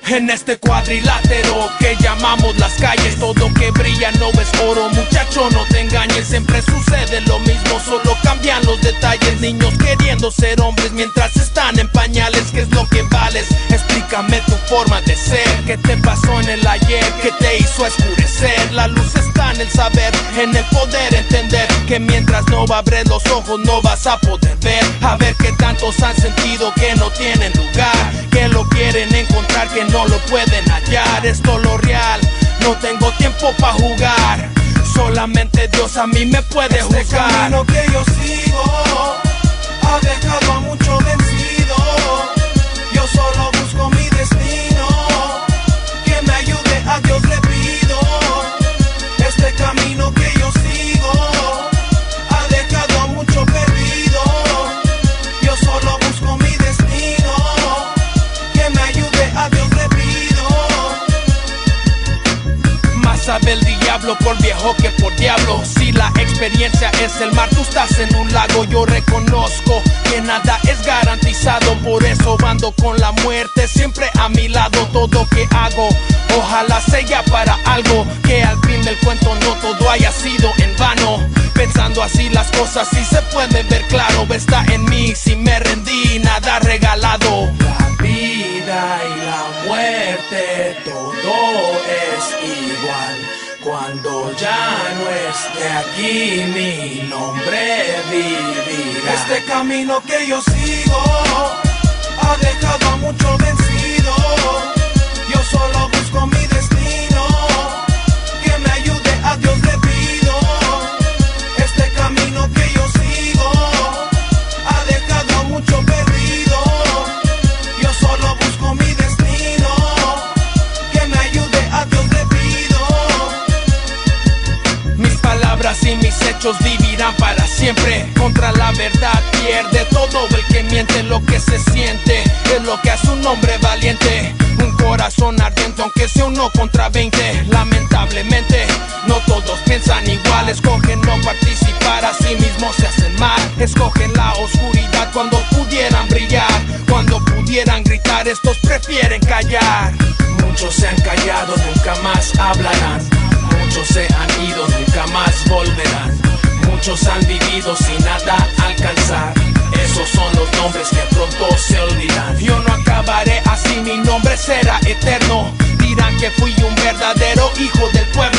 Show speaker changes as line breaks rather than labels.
En este cuadrilátero que llamamos las calles, todo que brilla no es oro, muchacho no te engañes. Siempre sucede lo mismo, solo cambian los detalles. Niños queriendo ser hombres mientras están en pañales. ¿Qué es lo que vales? Explícame tu forma de ser. ¿Qué te pasó en el ayer? ¿Qué te hizo escurecer? La luz está en el saber, en el poder entender que mientras no abres los ojos no vas a poder ver. A ver qué tantos han sentido que no tienen lugar, que lo quieren encontrar, que no lo pueden hallar. Esto lo real, no tengo tiempo pa' jugar. Solamente Dios a mí me puede juzgar.
Este camino que yo sigo ha dejado a mucho vencido. Yo solo busco mi destino, que me ayude a Dios le pido. Este camino que yo sigo ha dejado a mucho perdido. Yo solo busco mi destino, que me ayude a Dios le pido.
Más sabe el diablo por viejo que por diablo. Si la experiencia es el mar, tú estás en un lago. Yo reconozco que nada es garantizado, por eso ando con la muerte siempre a mi lado. Todo que hago, ojalá sea para algo, que al fin del cuento no todo haya sido en vano. Pensando así las cosas sí se pueden ver claro. Está en mí, si me rendí, nada regalado.
La vida y la muerte, todo es igual. Cuando ya no esté aquí, mi nombre vivirá. Este camino que yo sigo ha dejado a mucho vencido. Yo solo busco mi destino, que me ayude a Dios le pido. Este camino que yo sigo ha dejado a mucho perdido. Yo solo busco mi destino, que me ayude a Dios le pido.
Mis palabras y mis hechos vivirán para siempre. Contra la verdad pierde todo el que miente. Lo que se siente es lo que hace un hombre valiente. Un corazón ardiente aunque sea uno contra 20. Lamentablemente no todos piensan igual. Escogen no participar, así mismo se hacen mal. Escogen la oscuridad cuando pudieran brillar. Cuando pudieran gritar, estos prefieren callar.
Muchos se han callado, nunca más hablarán. Muchos se han ido, nunca más volverán. Muchos han vivido sin nada alcanzar. Esos son los nombres que pronto se olvidan.
Yo no acabaré así, mi nombre será eterno. Dirán que fui un verdadero hijo del pueblo.